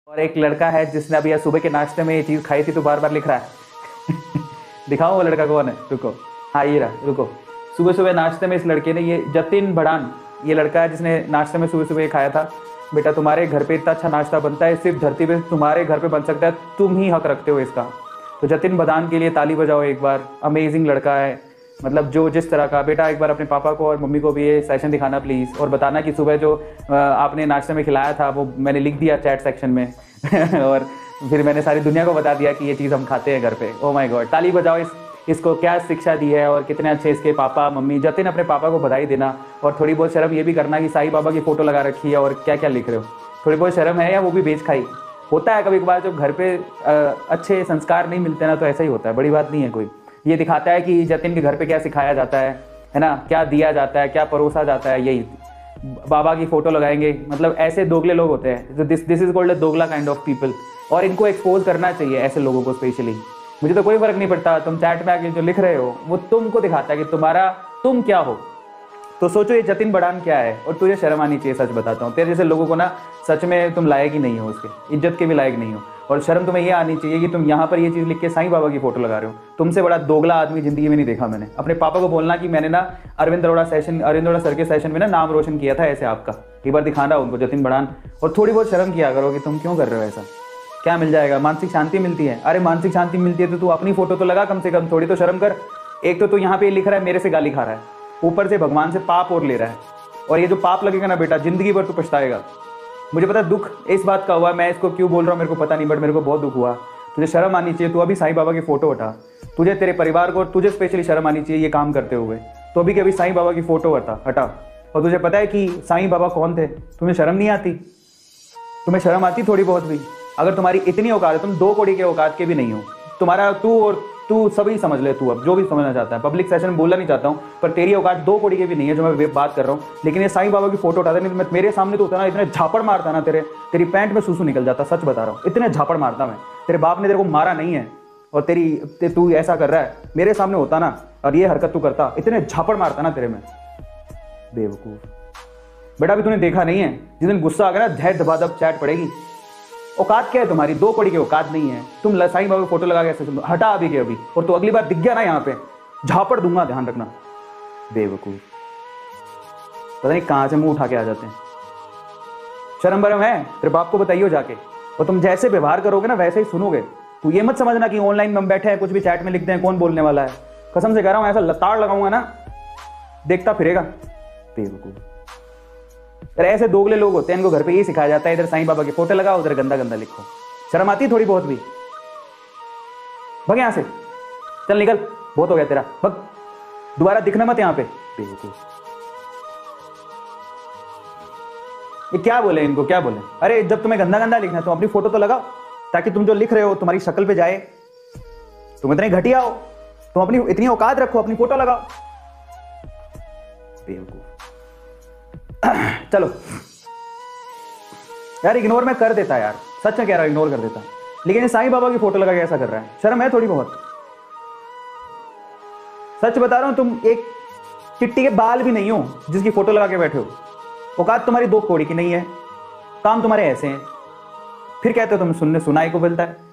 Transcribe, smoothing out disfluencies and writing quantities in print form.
और एक लड़का है जिसने अभी आज सुबह के नाश्ते में ये चीज़ खाई थी तो बार बार लिख रहा है। दिखाओ वो लड़का कौन है, रुको। हाँ ये रहा, रुको। सुबह सुबह नाश्ते में इस लड़के ने, ये जतिन भड़ान, ये लड़का है जिसने नाश्ते में सुबह सुबह ये खाया था। बेटा तुम्हारे घर पे इतना अच्छा नाश्ता बनता है, सिर्फ धरती पे तुम्हारे घर पे बन सकता है, तुम ही हक रखते हो इसका। तो जतिन भड़ान के लिए ताली बजाओ एक बार। अमेजिंग लड़का है, मतलब जो जिस तरह का। बेटा एक बार अपने पापा को और मम्मी को भी ये सेशन दिखाना प्लीज़, और बताना कि सुबह जो आपने नाश्ते में खिलाया था वो मैंने लिख दिया चैट सेक्शन में। और फिर मैंने सारी दुनिया को बता दिया कि ये चीज़ हम खाते हैं घर पे। ओ माय गॉड, ताली बजाओ इसको क्या शिक्षा दी है और कितने अच्छे इसके पापा मम्मी। जतिन अपने पापा को बधाई देना, और थोड़ी बहुत शर्म ये भी करना कि साईं बाबा की फ़ोटो लगा रखी है और क्या क्या लिख रहे हो। थोड़ी बहुत शर्म है, या वो भी बेच खाई होता है कभी कभार। जब घर पे अच्छे संस्कार नहीं मिलते ना तो ऐसा ही होता है, बड़ी बात नहीं है कोई। ये दिखाता है कि जतिन के घर पे क्या सिखाया जाता है ना, क्या दिया जाता है, क्या परोसा जाता है। यही बाबा की फोटो लगाएंगे, मतलब ऐसे दोगले लोग होते हैं। तो दिस इज कॉल्ड अ दोगला काइंड ऑफ पीपल, और इनको एक्सपोज करना चाहिए ऐसे लोगों को स्पेशली। मुझे तो कोई फर्क नहीं पड़ता, तुम चैट में आके जो लिख रहे हो वो तुमको दिखाता है कि तुम क्या हो। तो सोचो ये जतिन भड़ान क्या है, और तुझे शर्म आनी चाहिए। सच बताता हूँ, तेरे जैसे लोगों को ना सच में तुम लायक ही नहीं हो, उसके इज्जत के भी लायक नहीं हो। और शर्म तुम्हें ये आनी चाहिए कि तुम यहाँ पर ये चीज़ लिख के साईं बाबा की फोटो लगा रहे हो। तुमसे बड़ा दोगला आदमी जिंदगी में नहीं देखा मैंने। अपने पापा को बोलना कि मैंने ना अरविंद अरोड़ा सर के सेशन में ना नाम रोशन किया था ऐसे आपका। एक बार दिखाना उनको जतिन भड़ान, और थोड़ी बहुत शर्म किया करो कि तुम क्यों कर रहे हो ऐसा। क्या मिल जाएगा, मानसिक शांति मिलती है। अरे मानसिक शांति मिलती है तो तू अपनी फोटो तो लगा कम से कम, थोड़ी तो शर्म कर। एक तो तू यहाँ पे लिख रहा है मेरे से गाली खा रहा है, ऊपर से भगवान से पाप और ले रहा है। और ये जो पाप लगेगा ना बेटा, जिंदगी भर तू पछताएगा। मुझे पता दुख इस बात का हुआ, मैं इसको क्यों बोल रहा हूँ मेरे को पता नहीं, बट मेरे को बहुत दुख हुआ। तुझे शर्म आनी चाहिए। तू अभी साईं बाबा की फोटो हटा, तुझे तेरे परिवार को, तुझे स्पेशली शर्म आनी चाहिए ये काम करते हुए। तो अभी के अभी साईं बाबा की फोटो हटा। और तुझे पता है कि साईं बाबा कौन थे? तुम्हें शर्म नहीं आती? तुम्हें शर्म आती थोड़ी बहुत भी? अगर तुम्हारी इतनी औकात है, तुम 2 कौड़ी के औकात के भी नहीं हो। तुम्हारा तू सभी समझ ले, तू अब जो भी समझना चाहता है। पब्लिक सेशन में बोलना नहीं चाहता हूँ, पर तेरी औकात 2 कौड़ी के भी नहीं है जो मैं बात कर रहा हूँ। लेकिन ये साईं बाबा की फोटो उठाते नहीं, मैं मेरे सामने तो होता ना, इतने झापड़ मारता ना तेरी पैंट में सूसू निकल जाता। सच बता रहा हूँ, इतने झापड़ मारता मैं। तेरे बाप ने तेरे को मारा नहीं है, और तू ऐसा कर रहा है, मेरे सामने होता ना और ये हरकत तू करता, इतने झापड़ मारता ना तेरे में। बेवकूफ बेटा, अभी तूने देखा नहीं है, जिस दिन गुस्सा आ गया ना धैर्य दबादब चैट पड़ेगी। औकात क्या है तुम्हारी? 2 कौड़ी की औकात नहीं है। तुम साईं बाबा की फोटो लगा के हटा अभी के अभी, और तो अगली बार दिख गया ना यहाँ पे झापड़ दूंगा, ध्यान रखना। बेवकूफ, पता नहीं कहाँ से मुंह उठा के आ जाते हैं। शर्म बरम है? तेरे बाप को बताइयो जाके। और तुम जैसे व्यवहार करोगे ना वैसे ही सुनोगे। तू ये मत समझना कि ऑनलाइन में बैठे हैं कुछ भी चैट में लिखते हैं कौन बोलने वाला है। कसम से कह रहा हूँ, ऐसा लताड़ लगाऊंगा ना देखता फिरेगा। बेवकूफ, अरे ऐसे दोगले लोग होते हैं, इनको घर पे ये सिखाया जाता है, इधर साईं बाबा की फोटो लगाओ, उधर गंदा गंदा लिखो। शर्म आती थोड़ी बहुत भी? भग यहाँ से, चल निकल, बहुत हो गया तेरा, भग। दोबारा दिखना मत यहाँ पे। बेवकूफ, ये क्या बोले इनको, क्या बोले? अरे जब तुम्हें गंदा गंदा लिखना है तो अपनी फोटो तो लगाओ, ताकि तुम जो लिख रहे हो तुम्हारी शक्ल पे जाए। तुम इतने घटिया हो, तुम अपनी इतनी औकात रखो, अपनी फोटो लगाओ। बेवकूफ। चलो यार, इग्नोर मैं कर देता यार, सच में कह रहा हूं, इग्नोर कर देता। लेकिन ये साईं बाबा की फोटो लगा के ऐसा कर रहा है, शर्म है थोड़ी बहुत? सच बता रहा हूं, तुम एक चिट्टी के बाल भी नहीं हो जिसकी फोटो लगा के बैठे हो। औकात तुम्हारी 2 कौड़ी की नहीं है, काम तुम्हारे ऐसे हैं, फिर कहते हो तुम सुनाई को मिलता है।